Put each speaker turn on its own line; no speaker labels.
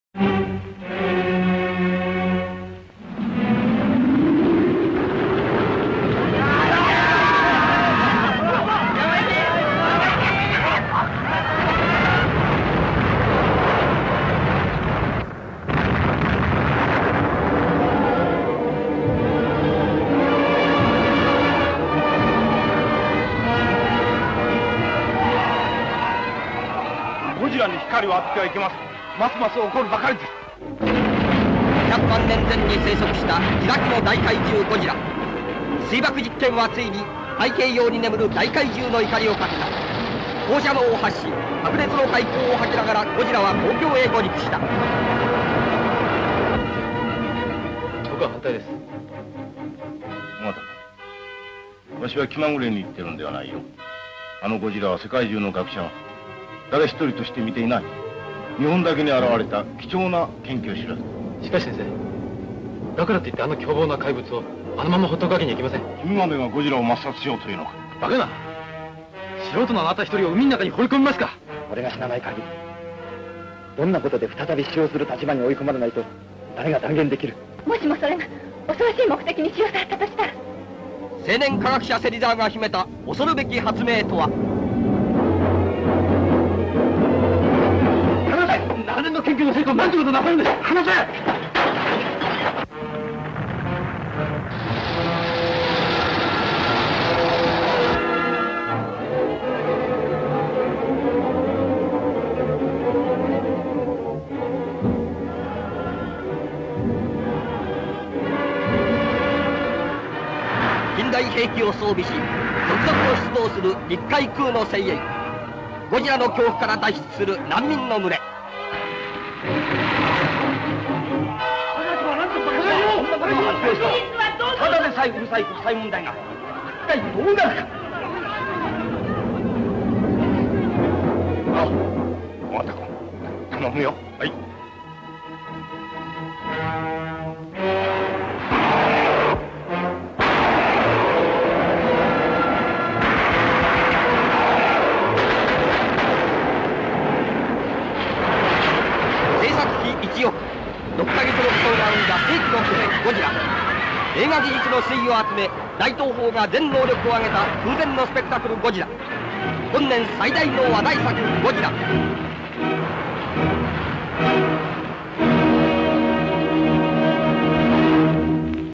ゴジラに光を当ててはいけません。ますます怒るばかりです。
100万年前に生息した自落の大怪獣ゴジラ。水爆実験はついに太平洋に眠る大怪獣の怒りをかけた。放射能を発し白熱の海溝を吐きながらゴジラは東京へ上陸した。
僕は反対です。
尾形君、私は気まぐれに言ってるんではないよ。あのゴジラは世界中の学者が誰一人として見ていない日本だけに現れた貴重な研究知らず。
しかし先生、だからといってあの凶暴な怪物をあのままほっとくわけにはいきません。
君までがゴジラを抹殺しようというのか。
バカな。素人のあなた一人を海の中に放り込みますか。
俺が死なない限りどんなことで再び使用する立場に追い込まれないと誰が断言できる。
もしもそれが恐ろしい目的に使用されたとしたら。
青年科学者芹沢が秘めた恐るべき発明とは。
長年の研究の成功を何てことなさるんです。話せ。
近代兵器を装備し続々と出動する陸海空の精鋭。ゴジラの恐怖から脱出する難民の群れ。
ただでさえうるさい国際問題が一体どうなるか。
尾形君、頼むよ。はい。
制作費1億、6ヶ月の苦闘が生んだ世紀の巨編ゴジラ。映画技術の粋を集め大東宝が全能力を挙げた空前のスペクタクルゴジラ。本年最大の話題作ゴジラ。